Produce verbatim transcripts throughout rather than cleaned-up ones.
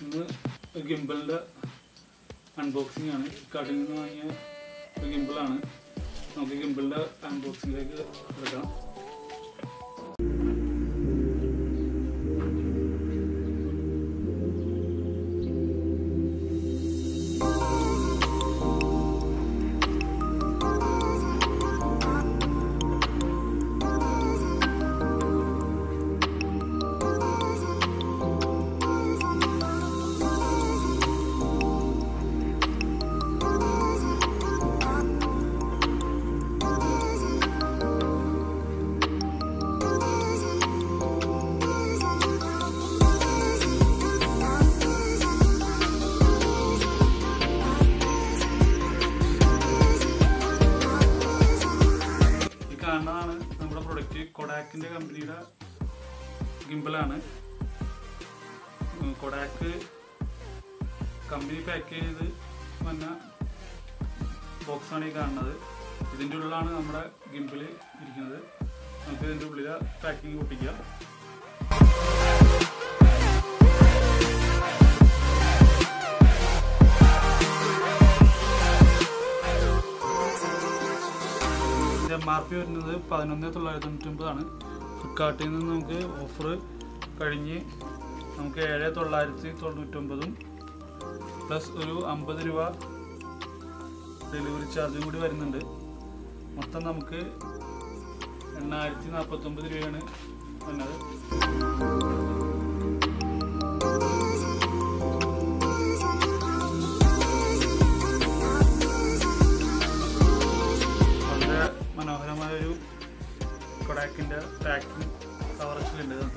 ഇന്ന് ഗിംബലിൻ്റെ അൺബോക്സിംഗ് ആണ്. കടയിൽ നിന്ന് വാങ്ങിയ ഗിംബിളാണ്. നമുക്ക് ഗിംബലിൻ്റെ അൺബോക്സിംഗിലേക്ക് എടുക്കാം. കാണുന്നതാണ് നമ്മുടെ പ്രൊഡക്റ്റ്. കൊഡാക്കിൻ്റെ കമ്പനിയുടെ ഗിംബലാണ്. കൊഡാക്ക് കമ്പനി പാക്ക് ചെയ്ത് വന്ന ബോക്സാണ് ഈ കാണുന്നത്. ഇതിൻ്റെ ഉള്ളിലാണ് നമ്മുടെ ഗിംബിൾ ഇരിക്കുന്നത്. നമുക്ക് ഇതിൻ്റെ ഉള്ളിലെ പാക്കിങ് പൊട്ടിക്കാം. എം ആർ പി വരുന്നത് പതിനൊന്ന് തൊള്ളായിരത്തി തൊണ്ണൂറ്റൊമ്പതാണ്. ഫ്ലിപ്കാർട്ടിൽ നിന്ന് നമുക്ക് ഓഫർ കഴിഞ്ഞ് നമുക്ക് ഏഴ് തൊള്ളായിരത്തി തൊണ്ണൂറ്റൊമ്പതും പ്ലസ് ഒരു അമ്പത് രൂപ ഡെലിവറി ചാർജും കൂടി വരുന്നുണ്ട്. മൊത്തം നമുക്ക് എണ്ണായിരത്തി നാൽപ്പത്തൊമ്പത് രൂപയാണ് വന്നത്. മനോഹരമായൊരു കൊഡാക്കിൻ്റെ പാക്കിംഗ് കവറൊക്കെയുണ്ട്. അത്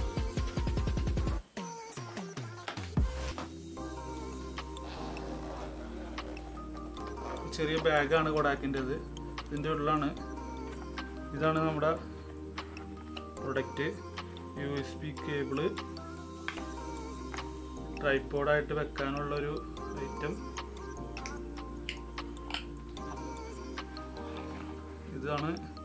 ചെറിയ ബാഗാണ് കൊഡാക്കിൻ്റെത്. ഇതിൻ്റെ ഉള്ളിലാണ്. ഇതാണ് നമ്മുടെ product. U S B cable, ട്രൈപോഡായിട്ട് വെക്കാനുള്ളൊരു ഐറ്റം. ഇതാണ്